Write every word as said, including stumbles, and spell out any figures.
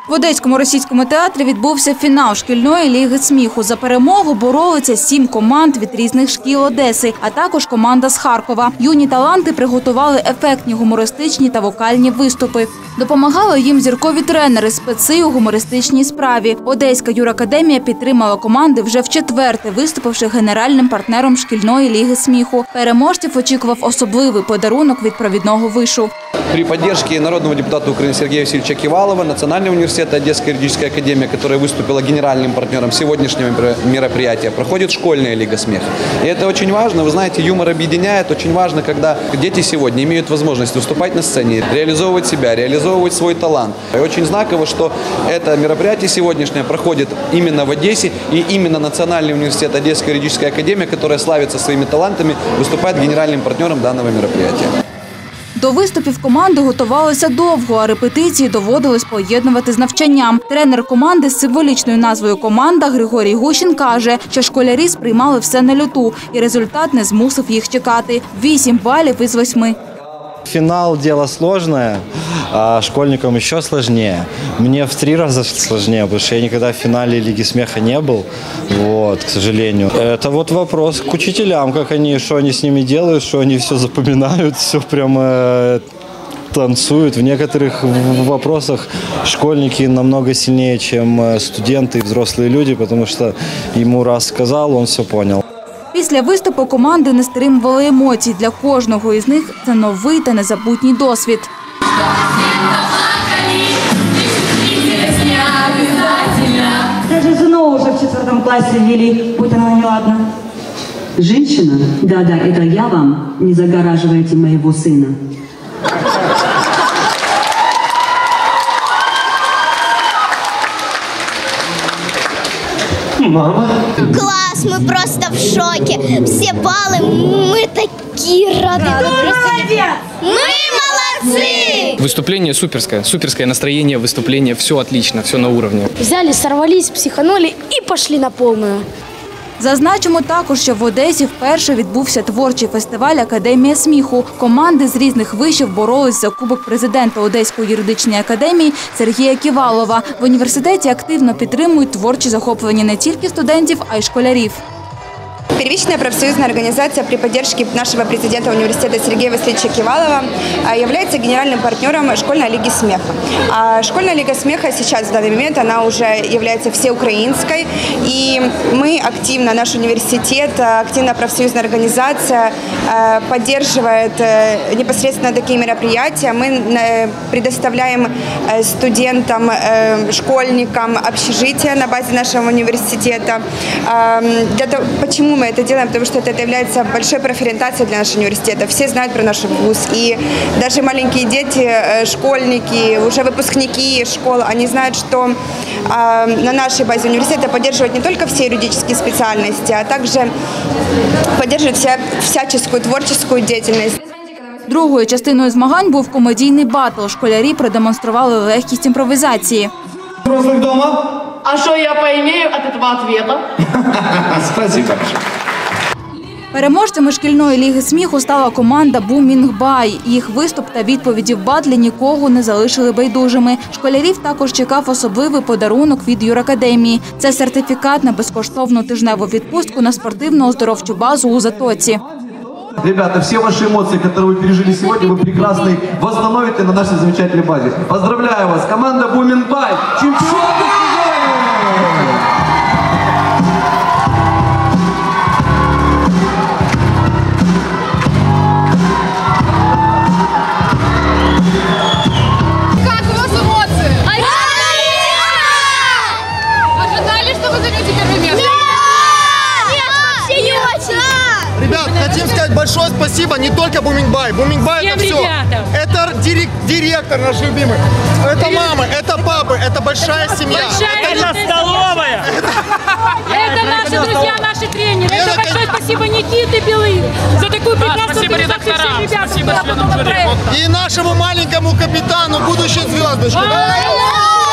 В Одеському російському театрі відбувся фінал шкільної ліги сміху. За перемогу боролися сім команд від різних шкіл Одеси, а також команда з Харкова. Юні таланти приготували ефектні гумористичні та вокальні виступи. Допомагали їм зіркові тренери, спеці у гумористичній справі. Одеська юракадемія підтримала команди вже вчетверте, виступивши генеральним партнером шкільної ліги сміху. Переможців очікував особливий подарунок від провідного вишу. При поддержке народного депутата Украины Сергея Васильевича Кивалова, Национального университета Одесская юридическая академия, которая выступила генеральным партнером сегодняшнего мероприятия, проходит школьная лига смеха. И это очень важно. Вы знаете, юмор объединяет. Очень важно, когда дети сегодня имеют возможность выступать на сцене, реализовывать себя, реализовывать свой талант. И очень знаково, что это мероприятие сегодняшнее проходит именно в Одессе, и именно Национальный университет Одесская юридическая академия, которая славится своими талантами, выступает генеральным партнером данного мероприятия. До виступів команди готувалися довго, а репетиції доводилось поєднувати з навчанням. Тренер команди з символічною назвою «Команда» Григорій Гущин каже, що школярі сприймали все на люту, і результат не змусив їх чекати. Вісім балів із восьми. Финал – дело сложное, а школьникам еще сложнее. Мне в три раза сложнее, потому что я никогда в финале Лиги смеха не был, вот, к сожалению. Это вот вопрос к учителям, как они, что они с ними делают, что они все запоминают, все прямо танцуют. В некоторых вопросах школьники намного сильнее, чем студенты и взрослые люди, потому что ему раз сказал, он все понял. Після виступу команди не стримували емоцій. Для кожного із них це новий та незабутній досвід. Даже жену уже в четвертом классе ввели, будь она неладна. Женщина? Да-да, это я вам. Не загораживайте моего сына. Мама? Класс, мы просто в шоке. Все баллы, мы такие рады. Мы молодцы! Выступление суперское, суперское настроение, выступление, все отлично, все на уровне. Взяли, сорвались, психанули и пошли на полную. Зазначимо також, що в Одесі вперше відбувся творчий фестиваль «Академія сміху». Команди з різних вишів боролись за кубок президента Одеської юридичної академії Сергія Кивалова. В університеті активно підтримують творчі захоплення не тільки студентів, а й школярів. Первичная профсоюзная организация при поддержке нашего президента университета Сергея Васильевича Кивалова является генеральным партнером школьной лиги смеха. А школьная лига смеха сейчас, в данный момент, она уже является всеукраинской. И мы активно, наш университет, активно профсоюзная организация поддерживает непосредственно такие мероприятия. Мы предоставляем студентам, школьникам общежития на базе нашего университета. Для того, почему мы это делаем? Потому что это является большой профориентацией для нашего университета. Все знают про наш вуз. И даже маленькие дети, школьники, уже выпускники школ, они знают, что на нашей базе университета поддерживают не только все юридические специальности, а также поддерживают вся, всяческую творческую деятельность. Другою частиною змагань був комедійний батл. Школярі продемонстрували легкість імпровізації. Взрослых дома? А что я поимею от этого ответа? Спасибо. Переможцями шкільної ліги сміху стала команда «Бумінг-бай». Їх виступ та відповіді в батлі нікого не залишили байдужими. Школярів також чекав особливий подарунок від юракадемії. Це сертифікат на безкоштовну тижневу відпустку на спортивно-оздоровчу базу у Затоці. Ребята, все ваши эмоции, которые вы пережили сегодня, вы прекрасно восстановите на нашей замечательной базе. Поздравляю вас! Команда «Бумінг-бай» – чемпионы! Ребят, хотим сказать большое спасибо не только Бумінг-бай. Бумінг-бай это все. Это дирек, директор наш любимый. Это мамы, это папы, это большая семья. Большая это столовая. Это наши друзья, наши тренеры. Это большое спасибо Никите Белых за такую прекрасную организацию всем ребятам. И нашему маленькому капитану, будущей звездочке.